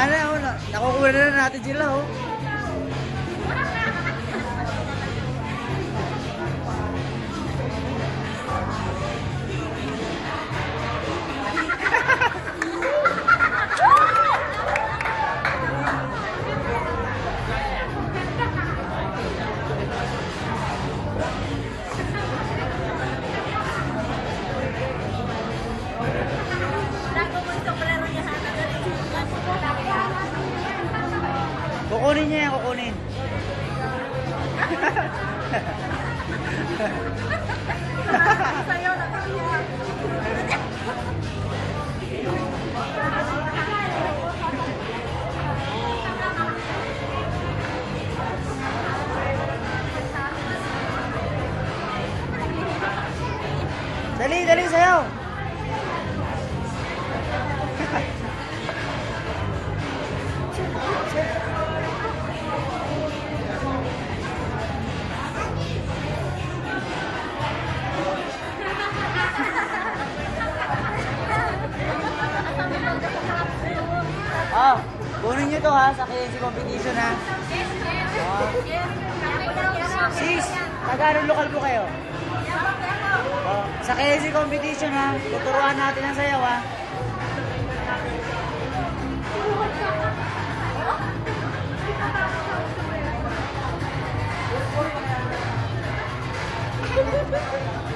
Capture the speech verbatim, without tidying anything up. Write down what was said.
na, oh. Nakukuha na natin sila, oh. Kukunin niya yan, kukunin. Dali, dali, sayaw. Oh, kunin nyo to ha, sa K N C competition ha. Oh. Sis, taga-anong lokal po kayo? Oh, sa K N C competition ha, tuturuan natin ang sayaw ha.